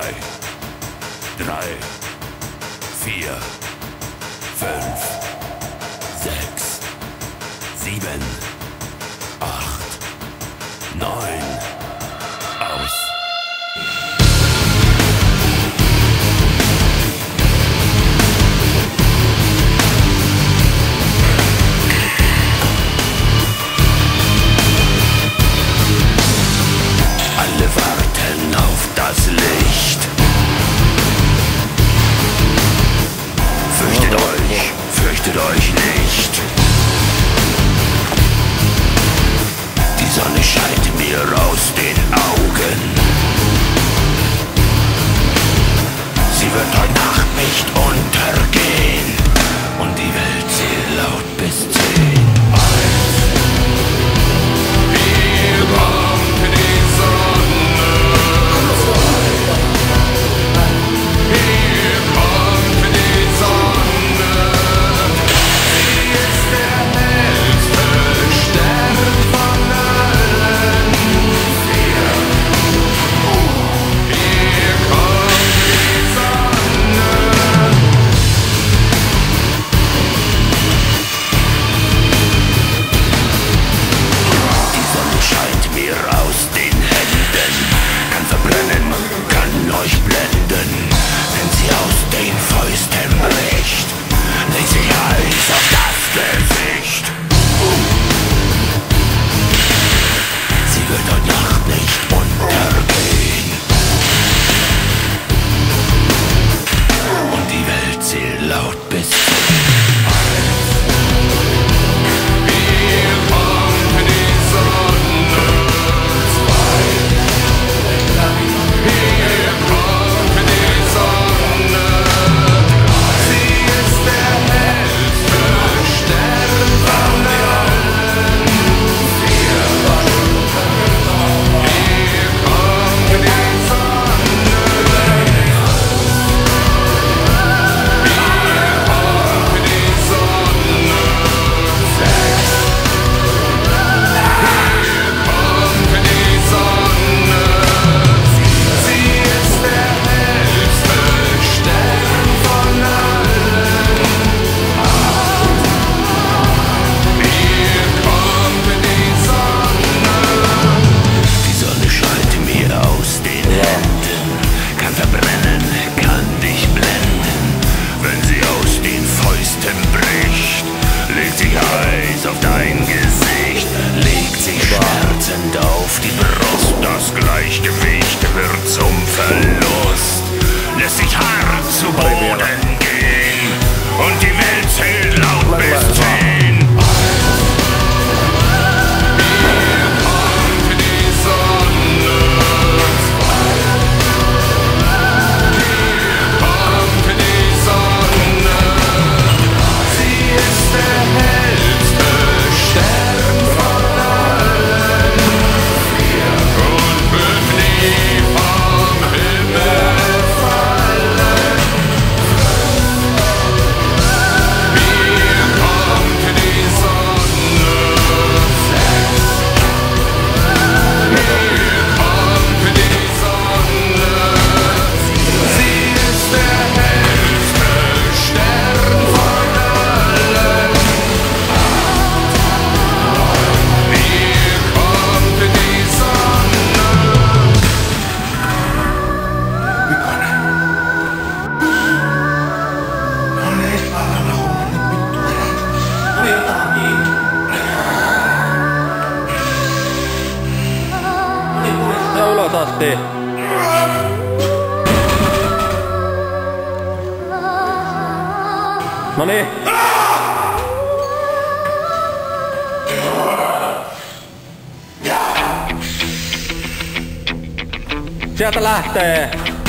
3, 4, 5, 6, 7, 8, 9. Aus. Alle warten auf das Licht. Fürchtet euch nicht. Die Sonne scheint mir aus den Augen. Sie wird heute Nacht nicht untergehen. Und die Welt zählt laut bis 10. Hier kommt die Sonne. Hier kommt die Sonne. Sie ist der hellste Stern von allen. Hier kommt die Sonne. Die Sonne scheint mir aus den Händen, kann verbrennen, kann euch blenden. Wenn sie aus den Fäusten bricht, legt sie Eis auf das Gesicht. Sie wird heute Nacht nicht untergehen. Und die Welt zählt laut bis 10. Hier kommt die Sonne. Hier kommt die Sonne. Sie ist der hellste Stern von allen. Hier kommt die Sonne. Hier kommt die Sonne. Hier kommt die Sonne. Sie ist der hellste Stern von allen. Hier kommt die Sonne. Die Sonne scheint mir aus den Händen, kann verbrennen, kann dich blenden. Wenn sie aus den Fäusten bricht, legt sich Eis auf dein Gesicht, legt sich schmerzend auf die Brust. Das Gleichgewicht wird zum Verlust, lässt sich hart zu Boden gehen und die Welt zählt laut bis 10. Hier kommt die Sonne. Hier kommt die Sonne. Sie ist der hellste Stern von allen. Und wird nie vom Himmel fallen. Hier kommt die Sonne. Hier kommt die Sonne. Sie ist der hellste Stern von allen. Hier kommt die Sonne. Ja ulos asti. Noniin. Sieltä lähtee.